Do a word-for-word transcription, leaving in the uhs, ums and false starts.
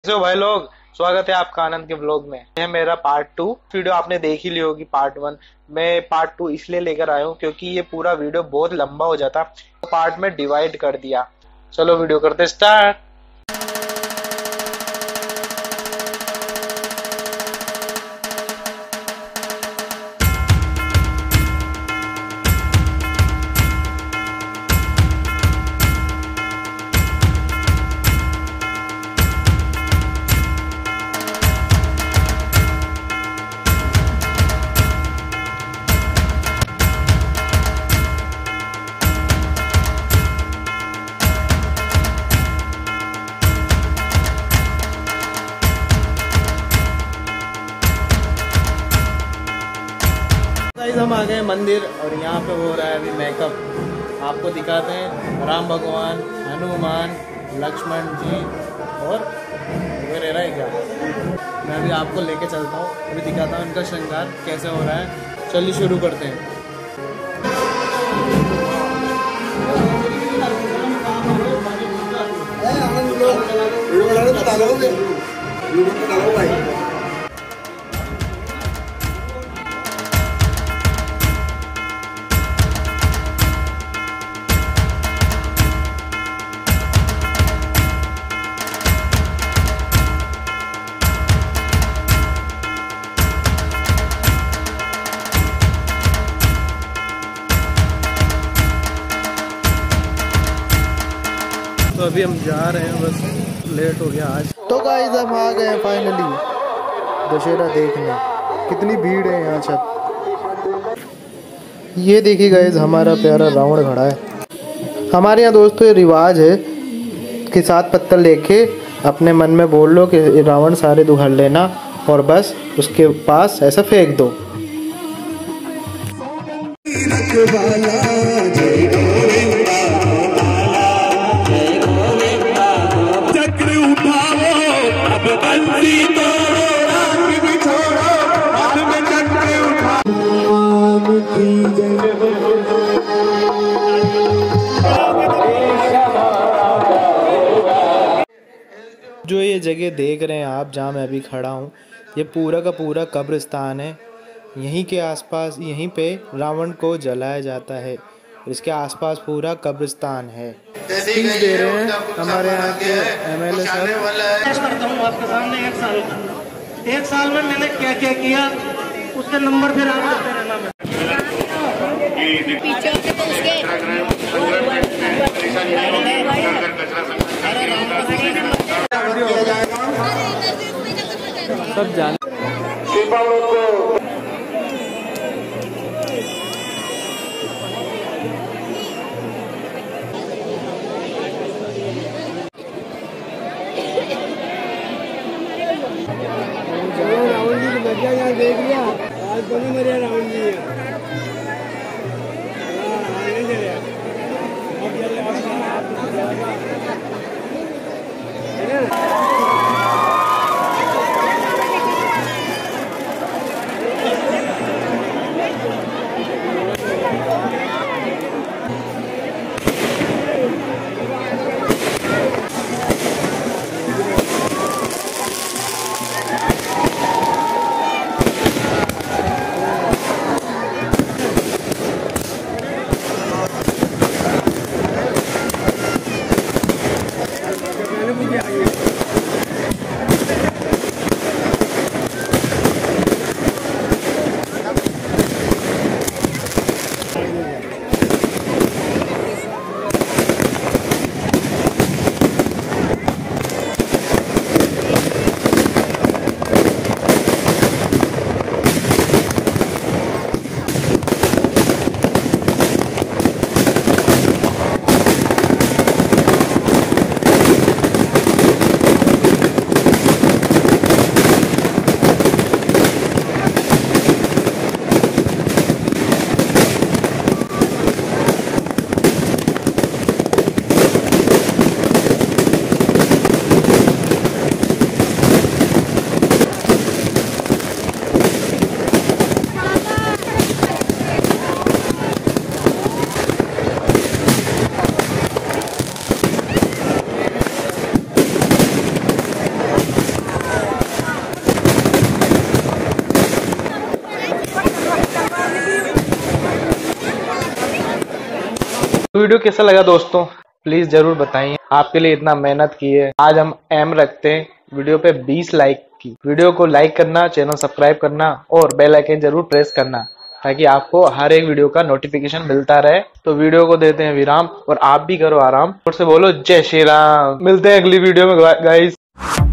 कैसे हो भाई लोग। स्वागत है आपका आनंद के व्लॉग में। यह मेरा पार्ट टू वीडियो आपने देख ही ली होगी। पार्ट वन मैं पार्ट टू इसलिए लेकर आया हूँ क्योंकि ये पूरा वीडियो बहुत लंबा हो जाता, तो पार्ट में डिवाइड कर दिया। चलो वीडियो करते स्टार्ट। हम आ गए मंदिर और यहाँ पे हो रहा है अभी मेकअप। आपको दिखाते हैं राम भगवान, हनुमान, लक्ष्मण जी और वगैरह है क्या। मैं अभी आपको लेके चलता हूँ, अभी दिखाता हूँ इनका श्रृंगार कैसे हो रहा है। चलिए शुरू करते हैं। तो अभी हम जा रहे हैं, बस लेट हो गया आज। तो गाइस हम आ गए फाइनली दशहरा देखने। कितनी भीड़ है यहाँ सब। ये देखिए गाइस हमारा प्यारा रावण खड़ा है। हमारे यहाँ दोस्तों ये रिवाज है कि सात पत्थर लेके अपने मन में बोल लो कि रावण सारे दुखड़ लेना और बस उसके पास ऐसा फेंक दो। जो ये जगह देख रहे हैं आप, जहाँ मैं अभी खड़ा हूँ, ये पूरा का पूरा कब्रिस्तान है। यहीं के आसपास, यहीं पे रावण को जलाया जाता है। इसके आसपास पूरा कब्रिस्तान है। स्पीच दे रहे हैं हमारे यहाँ के एमएलए सर। करता हूँ आपके सामने एक साल का एक साल में मैंने क्या क्या किया उसके नंबर फिर आप देते रहना। मैं सब जान रावण जी की बच्चा यहाँ देख लिया। आज बनी मरिया रावण जी वीडियो कैसा लगा दोस्तों प्लीज जरूर बताइए। आपके लिए इतना मेहनत की है, आज हम एम रखते हैं वीडियो पे बीस लाइक की। वीडियो को लाइक करना, चैनल सब्सक्राइब करना और बेल आइकन जरूर प्रेस करना ताकि आपको हर एक वीडियो का नोटिफिकेशन मिलता रहे। तो वीडियो को देते हैं विराम और आप भी करो आराम और से बोलो जय श्री राम। मिलते हैं अगली वीडियो में गाइस।